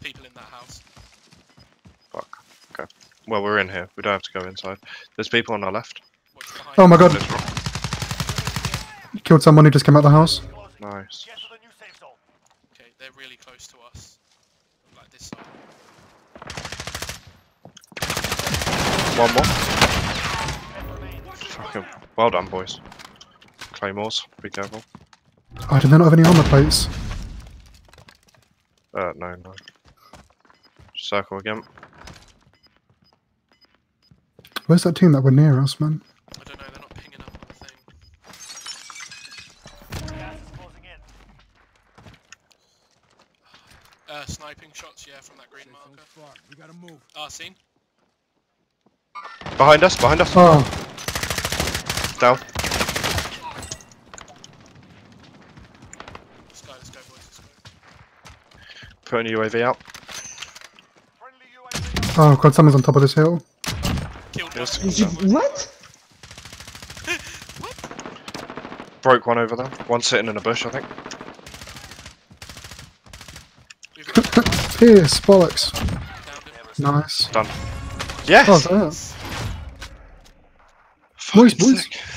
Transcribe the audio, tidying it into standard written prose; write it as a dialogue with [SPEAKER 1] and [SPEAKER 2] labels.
[SPEAKER 1] people in that house.
[SPEAKER 2] Fuck. Okay. Well, we're in here. We don't have to go inside. There's people on our left.
[SPEAKER 1] Watch behind
[SPEAKER 3] Oh my
[SPEAKER 1] us.
[SPEAKER 3] god.
[SPEAKER 2] Let's rock.
[SPEAKER 3] Killed someone who just came out of the house.
[SPEAKER 2] Nice.
[SPEAKER 1] Okay, they're really close to us. Like this side.
[SPEAKER 2] One more. Fucking well done, boys. Claymores. Be careful.
[SPEAKER 3] Oh, did they not have any armor plates?
[SPEAKER 2] No. Circle again.
[SPEAKER 3] Where's that team that were near us, man?
[SPEAKER 1] I don't know, they're not pinging up on the thing. Sniping shots, yeah, from that green marker.
[SPEAKER 4] We gotta move.
[SPEAKER 1] Seen?
[SPEAKER 2] Behind us, behind us.
[SPEAKER 3] Oh,
[SPEAKER 2] Down.
[SPEAKER 1] Let's go, boys, let's go.
[SPEAKER 2] Putting UAV out.
[SPEAKER 3] oh god, someone's on top of this hill.
[SPEAKER 1] Killed
[SPEAKER 2] Yes.
[SPEAKER 1] one.
[SPEAKER 5] What?
[SPEAKER 2] Broke one over there. One sitting in a bush, I think.
[SPEAKER 1] We've got
[SPEAKER 3] Pierce, bollocks.
[SPEAKER 1] downed him.
[SPEAKER 3] Nice.
[SPEAKER 2] Done. Yes!
[SPEAKER 3] Oh, damn.
[SPEAKER 2] Fucking
[SPEAKER 3] Boys.
[SPEAKER 2] sick.